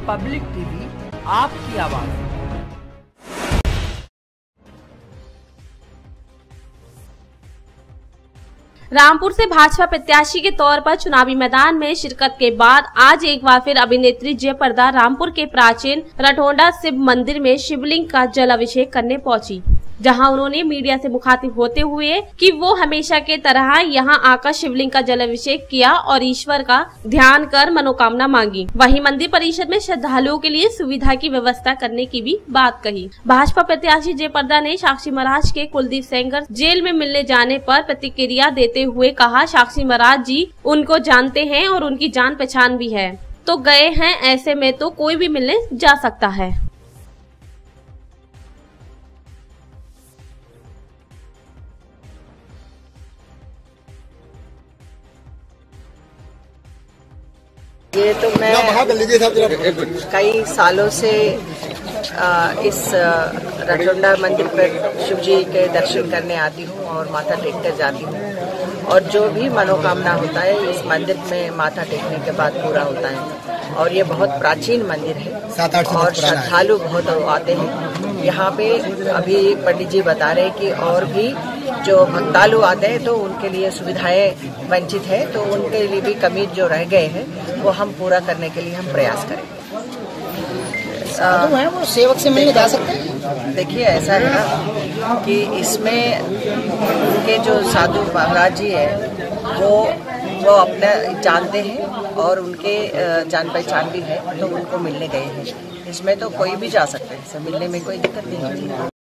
Public TV, आपकी आवाज। रामपुर से भाजपा प्रत्याशी के तौर पर चुनावी मैदान में शिरकत के बाद आज एक बार फिर अभिनेत्री जयप्रदा रामपुर के प्राचीन रटोंडा शिव मंदिर में शिवलिंग का जल अभिषेक करने पहुंची, जहां उन्होंने मीडिया से मुखातिब होते हुए कि वो हमेशा के तरह यहां आकर शिवलिंग का जल अभिषेक किया और ईश्वर का ध्यान कर मनोकामना मांगी। वहीं मंदिर परिसर में श्रद्धालुओं के लिए सुविधा की व्यवस्था करने की भी बात कही। भाजपा प्रत्याशी जयप्रदा ने साक्षी महाराज के कुलदीप सेंगर जेल में मिलने जाने पर प्रतिक्रिया देते हुए कहा, साक्षी महाराज जी उनको जानते हैं और उनकी जान पहचान भी है, तो गए हैं, ऐसे में तो कोई भी मिलने जा सकता है। ये तो मैं कई सालों से इस रटोंडा मंदिर पर शिव जी के दर्शन करने आती हूँ और माथा टेक कर जाती हूँ, और जो भी मनोकामना होता है इस मंदिर में माथा टेकने के बाद पूरा होता है। और ये बहुत प्राचीन मंदिर है और श्रद्धालु बहुत आते हैं यहाँ पे। अभी पंडित जी बता रहे कि और भी जो भक्तालु आते हैं तो उनके लिए सुविधाएं वंचित है, तो उनके लिए भी कमी जो रह गए हैं वो हम पूरा करने के लिए हम प्रयास करेंगे। साधु हैं वो सेवक से मिलने जा सकते हैं। देखिए ऐसा है ना कि इसमें उनके जो साधु महाराज जी है वो अपना जानते हैं और उनके जान पहचान भी है, तो उनको मिलने गए हैं। इसमें तो कोई भी जा सकते हैं, मिलने में कोई दिक्कत नहीं होती।